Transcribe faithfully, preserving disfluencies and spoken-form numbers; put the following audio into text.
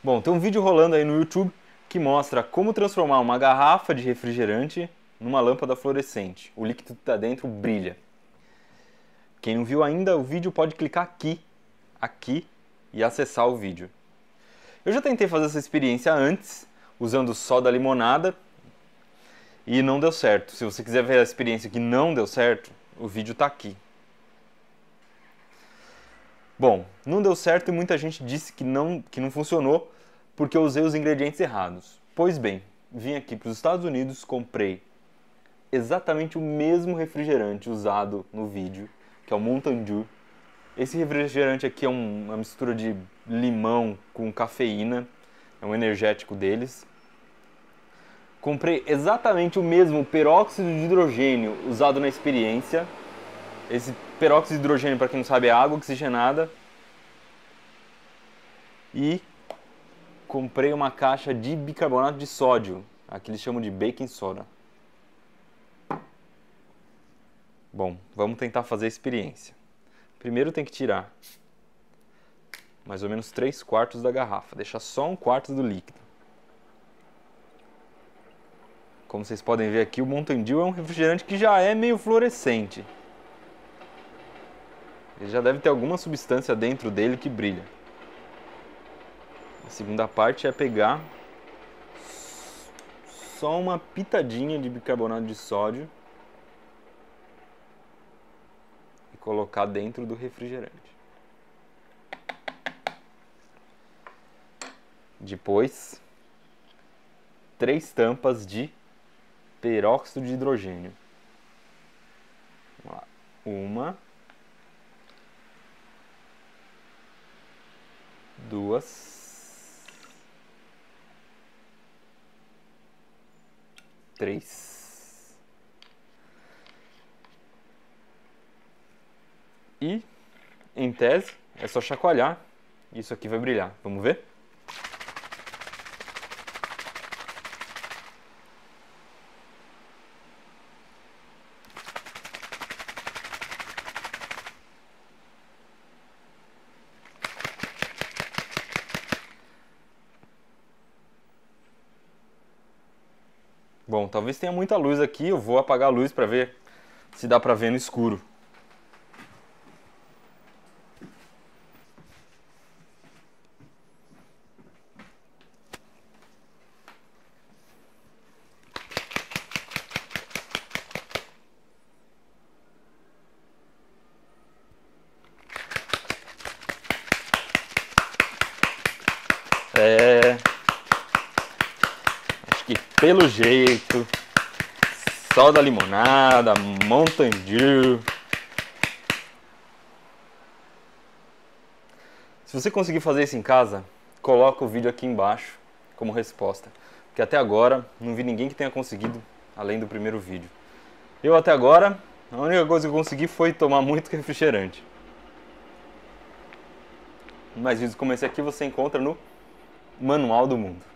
Bom, tem um vídeo rolando aí no YouTube que mostra como transformar uma garrafa de refrigerante numa lâmpada fluorescente. O líquido que está dentro brilha. Quem não viu ainda o vídeo pode clicar aqui, aqui e acessar o vídeo. Eu já tentei fazer essa experiência antes, usando soda limonada, e não deu certo. Se você quiser ver a experiência que não deu certo, o vídeo está aqui. Bom, não deu certo e muita gente disse que não, que não funcionou porque eu usei os ingredientes errados. Pois bem, vim aqui para os Estados Unidos, comprei exatamente o mesmo refrigerante usado no vídeo, que é o Mountain Dew. Esse refrigerante aqui é um, uma mistura de limão com cafeína, é um energético deles. Comprei exatamente o mesmo peróxido de hidrogênio usado na experiência. Esse peróxido de hidrogênio, para quem não sabe, é água oxigenada. E comprei uma caixa de bicarbonato de sódio, aqui eles chamam de baking soda. Bom, vamos tentar fazer a experiência. Primeiro tem que tirar mais ou menos três quartos da garrafa, deixar só um quarto do líquido. Como vocês podem ver aqui, o Mountain Dew é um refrigerante que já é meio fluorescente. Ele já deve ter alguma substância dentro dele que brilha. A segunda parte é pegar só uma pitadinha de bicarbonato de sódio e colocar dentro do refrigerante. Depois, três tampas de peróxido de hidrogênio. Vamos lá. Uma, duas, três. E, em tese, é só chacoalhar e isso aqui vai brilhar. Vamos ver? Bom, talvez tenha muita luz aqui, eu vou apagar a luz para ver se dá para ver no escuro. É... Acho que pelo jeito, soda limonada, Mountain Dew. Se você conseguir fazer isso em casa, coloca o vídeo aqui embaixo como resposta. Porque até agora não vi ninguém que tenha conseguido, além do primeiro vídeo. Eu até agora, a única coisa que eu consegui foi tomar muito refrigerante. Mais vídeos como esse aqui você encontra no Manual do Mundo.